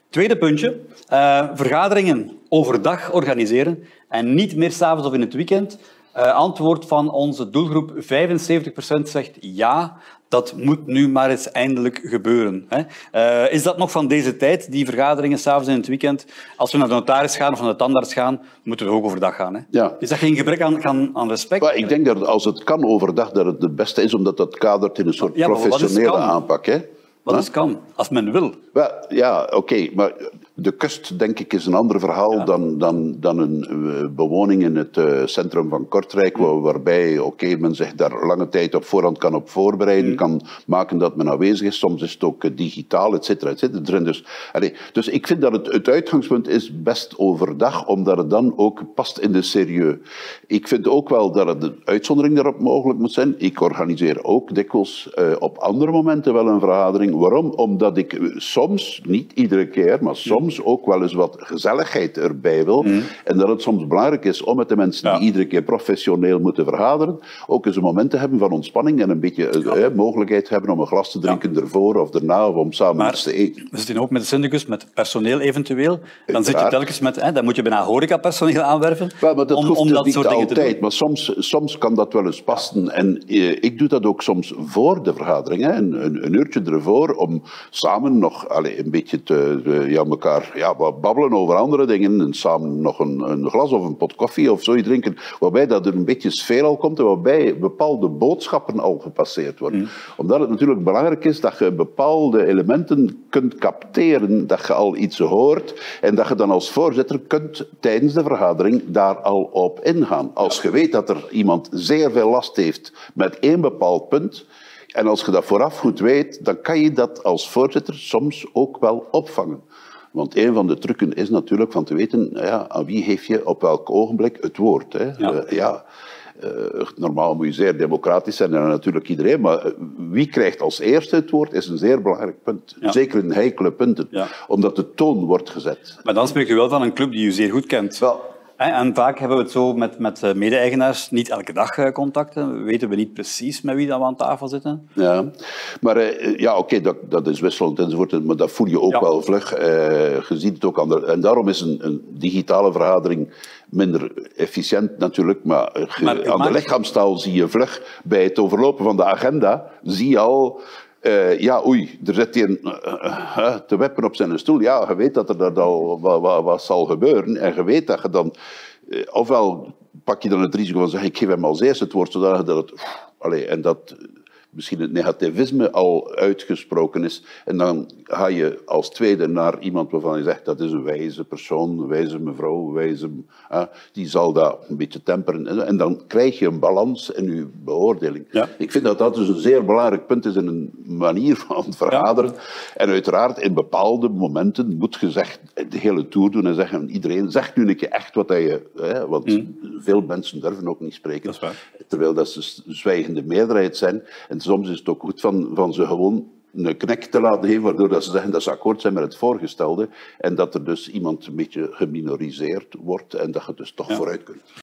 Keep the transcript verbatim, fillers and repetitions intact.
Tweede puntje. Uh, vergaderingen overdag organiseren en niet meer 's avonds of in het weekend. Uh, antwoord van onze doelgroep, vijfenzeventig procent zegt ja, dat moet nu maar eens eindelijk gebeuren. Hè. Uh, is dat nog van deze tijd, die vergaderingen 's avonds en in het weekend? Als we naar de notaris gaan of naar de tandarts gaan, moeten we ook overdag gaan. Hè. Ja. Is dat geen gebrek aan, aan, aan respect? Maar ik denk dat als het kan overdag, dat het het beste is, omdat dat kadert in een soort ja, professionele aanpak. Hè. Wat is kan, als men wil. Well, ja, oké, okay, maar de kust, denk ik, is een ander verhaal ja. dan, dan, dan een uh, bewoning in het uh, centrum van Kortrijk, mm. waarbij okay, men zich daar lange tijd op voorhand kan op voorbereiden, mm. kan maken dat men aanwezig is. Soms is het ook uh, digitaal, et cetera, et cetera. Dus, allee, dus ik vind dat het, het uitgangspunt is best overdag, omdat het dan ook past in de serieus. Ik vind ook wel dat het een uitzondering daarop mogelijk moet zijn. Ik organiseer ook dikwijls uh, op andere momenten wel een vergadering. Waarom? Omdat ik soms, niet iedere keer, maar soms ook wel eens wat gezelligheid erbij wil. Mm. En dat het soms belangrijk is om met de mensen ja. die iedere keer professioneel moeten vergaderen, ook eens een moment te hebben van ontspanning en een beetje ja. eh, mogelijkheid te hebben om een glas te drinken ja. ervoor of erna, of om samen maar iets te eten. We zitten ook met de syndicus, met personeel eventueel. Dan zit je telkens met, hè, dan moet je bijna horecapersoneel aanwerven. Wel, maar dat om, hoeft om dat niet soort dingen altijd, te doen. maar soms, soms kan dat wel eens passen. En eh, ik doe dat ook soms voor de vergadering, hè, een, een, een uurtje ervoor, om samen nog allez, een beetje te, te, ja, elkaar ja, wat babbelen over andere dingen en samen nog een, een glas of een pot koffie of zoiets drinken, waarbij dat er een beetje sfeer al komt en waarbij bepaalde boodschappen al gepasseerd worden. Mm. Omdat het natuurlijk belangrijk is dat je bepaalde elementen kunt capteren, dat je al iets hoort en dat je dan als voorzitter kunt tijdens de vergadering daar al op ingaan. Als je weet dat er iemand zeer veel last heeft met één bepaald punt, en als je dat vooraf goed weet, dan kan je dat als voorzitter soms ook wel opvangen. Want een van de trucken is natuurlijk van te weten, ja, aan wie geef je op welk ogenblik het woord. Hè? Ja. Uh, ja, uh, normaal moet je zeer democratisch zijn en natuurlijk iedereen, maar uh, wie krijgt als eerste het woord is een zeer belangrijk punt. Ja. Zeker in heikele punten, ja. omdat de toon wordt gezet. Maar dan spreek je wel van een club die je zeer goed kent. Wel, En vaak hebben we het zo met, met mede-eigenaars, niet elke dag contacten. Weten we niet precies met wie we aan tafel zitten. Ja, maar uh, ja, oké, okay, dat, dat is wisselend enzovoort, maar dat voel je ook ja. wel vlug. Uh, je ziet het ook aan de, en daarom is een, een digitale vergadering minder efficiënt natuurlijk, maar, uh, maar aan maak... de lichaamstaal zie je vlug. Bij het overlopen van de agenda zie je al... Uh, ja, oei, er zit hij uh, uh, te weppen op zijn stoel. Ja, je weet dat er dat al wat, wat, wat zal gebeuren. En je weet dat je dan... Uh, ofwel pak je dan het risico van zeggen, ik geef hem als eerste het woord, zodat het... Uh, allez, en dat... misschien het negativisme al uitgesproken is. En dan ga je als tweede naar iemand waarvan je zegt, dat is een wijze persoon, een wijze mevrouw, een wijze... Uh, die zal dat een beetje temperen. En dan krijg je een balans in je beoordeling. Ja. Ik vind dat dat dus een zeer belangrijk punt is in een manier van vergaderen. Ja. En uiteraard, in bepaalde momenten moet je zeg, de hele tour doen en zeggen, iedereen, zeg nu een keer echt wat je... Hè, want mm. veel mensen durven ook niet spreken. Dat is waar. Terwijl dat ze zwijgende meerderheid zijn. En soms is het ook goed van, van ze gewoon een knek te laten geven, waardoor dat ze zeggen dat ze akkoord zijn met het voorgestelde en dat er dus iemand een beetje geminoriseerd wordt en dat je dus toch ja. vooruit kunt.